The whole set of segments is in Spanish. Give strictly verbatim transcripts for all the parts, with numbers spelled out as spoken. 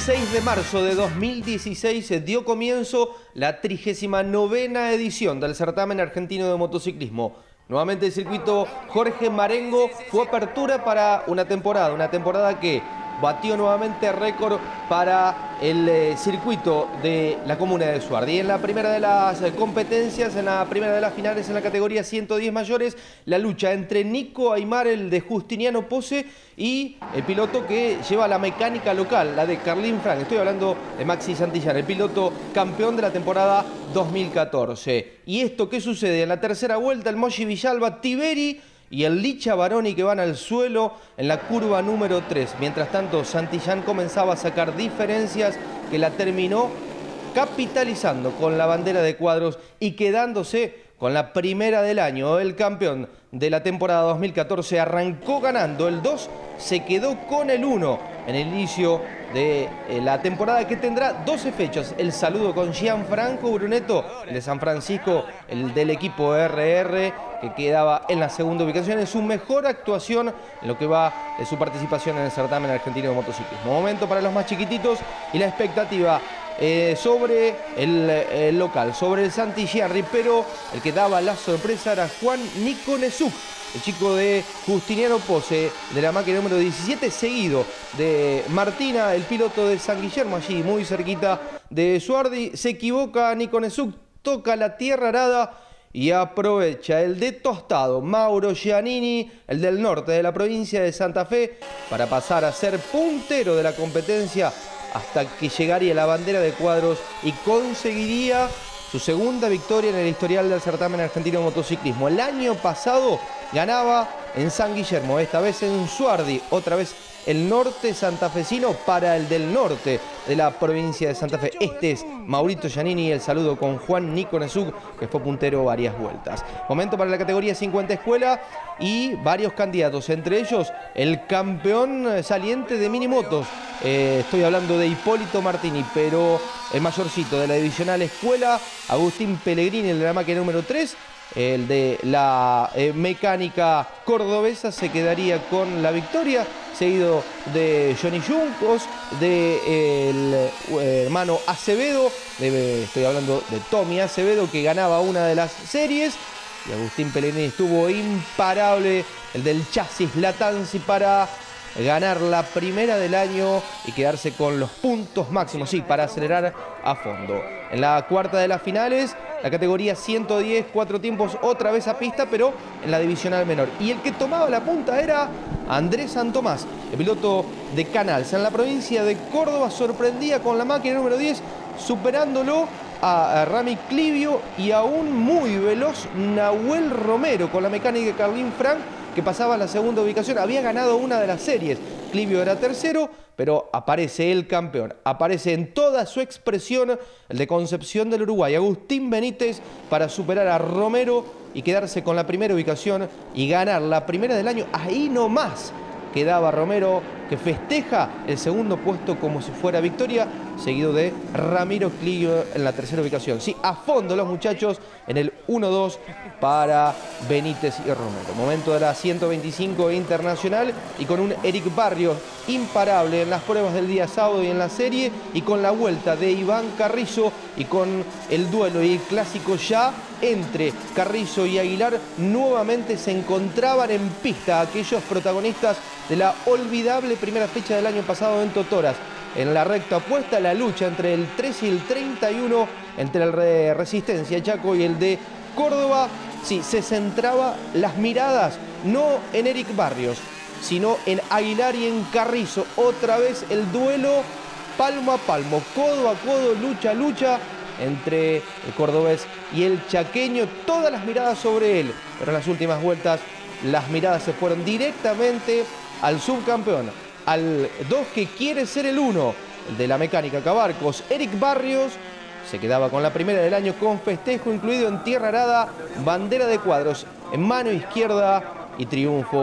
veintiséis de marzo de dos mil dieciséis se dio comienzo la trigésima novena edición del certamen argentino de motociclismo. Nuevamente el circuito Jorge Marengo fue apertura para una temporada, una temporada que batió nuevamente récord para el eh, circuito de la comuna de Suardi. En la primera de las eh, competencias, en la primera de las finales en la categoría ciento diez mayores, la lucha entre Nico Aymar, el de Justiniano Pose, y el piloto que lleva la mecánica local, la de Carlín Frank. Estoy hablando de Maxi Santillán, el piloto campeón de la temporada dos mil catorce. ¿Y esto qué sucede? En la tercera vuelta, el Moshi Villalba, Tiberi y el Licha Baroni que van al suelo en la curva número tres. Mientras tanto, Santillán comenzaba a sacar diferencias que la terminó capitalizando con la bandera de cuadros y quedándose con la primera del año. El campeón de la temporada dos mil catorce arrancó ganando el dos, se quedó con el uno en el inicio de la temporada, que tendrá doce fechas. El saludo con Gianfranco Brunetto, el de San Francisco, el del equipo R R, que quedaba en la segunda ubicación en su mejor actuación en lo que va de su participación en el certamen argentino de motociclismo. Momento para los más chiquititos y la expectativa eh, sobre el, el local, sobre el Santillán, pero el que daba la sorpresa era Juan Nico Nesuk, el chico de Justiniano Pose, de la máquina número diecisiete, seguido de Martina, el piloto de San Guillermo, allí muy cerquita de Suardi. Se equivoca Nico Nesuk, toca la tierra arada y aprovecha el de Tostado, Mauro Giannini, el del norte de la provincia de Santa Fe, para pasar a ser puntero de la competencia hasta que llegaría la bandera de cuadros y conseguiría su segunda victoria en el historial del certamen argentino de motociclismo. El año pasado ganaba en San Guillermo, esta vez en Suardi, otra vez el norte santafesino para el del norte de la provincia de Santa Fe. Este es Maurito Giannini, el saludo con Juan Nico Nesuk, que fue puntero varias vueltas. Momento para la categoría cincuenta escuela y varios candidatos, entre ellos el campeón saliente de minimotos. Eh, estoy hablando de Hipólito Martini, pero el mayorcito de la divisional escuela, Agustín Pellegrini, el de la máquina número tres, el de la eh, mecánica cordobesa, se quedaría con la victoria, seguido de Johnny Juncos, de eh, el eh, hermano Acevedo, de, estoy hablando de Tommy Acevedo, que ganaba una de las series, y Agustín Pellegrini estuvo imparable, el del chasis Latanzi, para ganar la primera del año y quedarse con los puntos máximos, sí, para acelerar a fondo. En la cuarta de las finales, la categoría ciento diez, cuatro tiempos, otra vez a pista, pero en la divisional menor. Y el que tomaba la punta era Andrés Santomás, el piloto de Canals. En la provincia de Córdoba sorprendía con la máquina número diez, superándolo a Rami Clivio y a un muy veloz Nahuel Romero con la mecánica de Carlín Frank, que pasaba a la segunda ubicación. Había ganado una de las series, Clivio era tercero, pero aparece el campeón, aparece en toda su expresión el de Concepción del Uruguay, Agustín Benítez, para superar a Romero y quedarse con la primera ubicación y ganar la primera del año. Ahí nomás quedaba Romero, que festeja el segundo puesto como si fuera victoria, seguido de Ramiro Clivio en la tercera ubicación. Sí, a fondo los muchachos en el uno dos para Benítez y Romero. Momento de la ciento veinticinco internacional y con un Eric Barrios imparable en las pruebas del día sábado y en la serie, y con la vuelta de Iván Carrizo y con el duelo y el clásico ya entre Carrizo y Aguilar. Nuevamente se encontraban en pista aquellos protagonistas de la olvidable primera fecha del año pasado en Totoras. En la recta opuesta, la lucha entre el tres y el treinta y uno, entre el de Resistencia Chaco y el de Córdoba, sí, se centraba las miradas no en Eric Barrios, sino en Aguilar y en Carrizo. Otra vez el duelo palmo a palmo, codo a codo, lucha a lucha entre el cordobés y el chaqueño. Todas las miradas sobre él, pero en las últimas vueltas las miradas se fueron directamente al subcampeón, al dos que quiere ser el uno, el de la mecánica Cabarcos, Eric Barrios. Se quedaba con la primera del año con festejo incluido en tierra arada, bandera de cuadros en mano izquierda y triunfo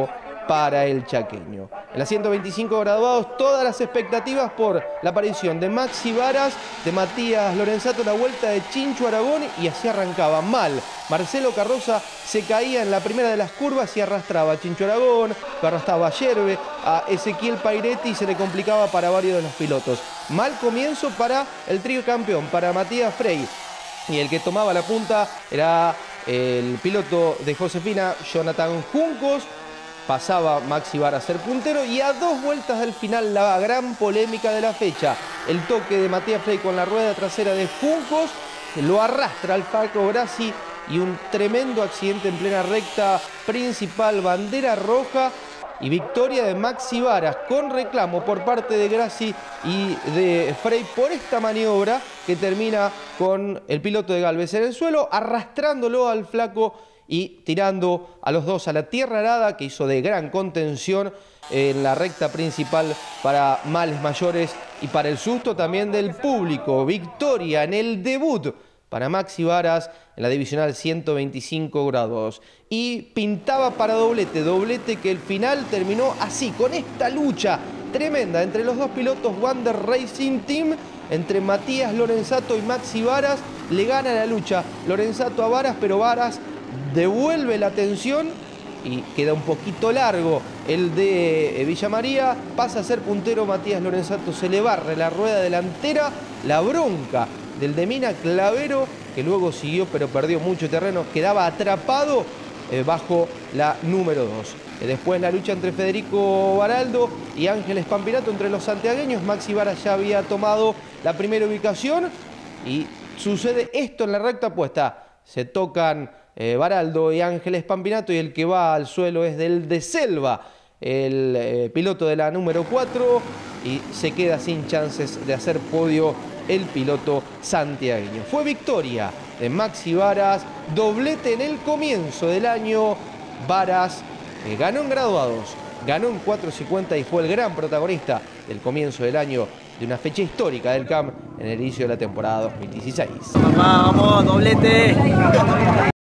para el chaqueño. En las ciento veinticinco graduados, todas las expectativas por la aparición de Maxi Varas, de Matías Lorenzato, la vuelta de Chincho Aragón, y así arrancaba mal. Marcelo Carroza se caía en la primera de las curvas y arrastraba a Chincho Aragón, arrastraba a Yerbe, a Ezequiel Pairetti, y se le complicaba para varios de los pilotos. Mal comienzo para el trío campeón, para Matías Frey, y el que tomaba la punta era el piloto de Josefina, Jonathan Juncos. Pasaba Maxi Varas a ser puntero, y a dos vueltas del final la gran polémica de la fecha. El toque de Matías Frey con la rueda trasera de Juncos, lo arrastra al Paco Grassi, y un tremendo accidente en plena recta principal, bandera roja y victoria de Maxi Varas, con reclamo por parte de Grassi y de Frey por esta maniobra que termina con el piloto de Galvez en el suelo, arrastrándolo al flaco y tirando a los dos a la tierra arada, que hizo de gran contención en la recta principal para males mayores y para el susto también del público. Victoria en el debut para Maxi Varas en la divisional ciento veinticinco grados. Y pintaba para doblete, doblete que el final terminó así, con esta lucha tremenda entre los dos pilotos Wander Racing Team, entre Matías Lorenzato y Maxi Varas. Le gana la lucha Lorenzato a Varas, pero Varas devuelve la atención y queda un poquito largo el de Villa María. Pasa a ser puntero Matías Lorenzato, se le barre la rueda delantera, la bronca del de Mina Clavero, que luego siguió pero perdió mucho terreno, quedaba atrapado eh, bajo la número dos. Eh, después la lucha entre Federico Baraldo y Ángeles Pampinato entre los santiagueños. Maxi Varas ya había tomado la primera ubicación y sucede esto en la recta opuesta. Se tocan eh, Baraldo y Ángeles Pampinato, y el que va al suelo es del de Selva, el eh, piloto de la número cuatro, y se queda sin chances de hacer podio el piloto santiagueño. Fue victoria de Maxi Varas, doblete en el comienzo del año. Varas eh, ganó en graduados, ganó en cuatro cincuenta y fue el gran protagonista del comienzo del año, de una fecha histórica del C A M en el inicio de la temporada dos mil dieciséis. Vamos, doblete.